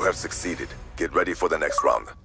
have succeeded. Get ready for the next round.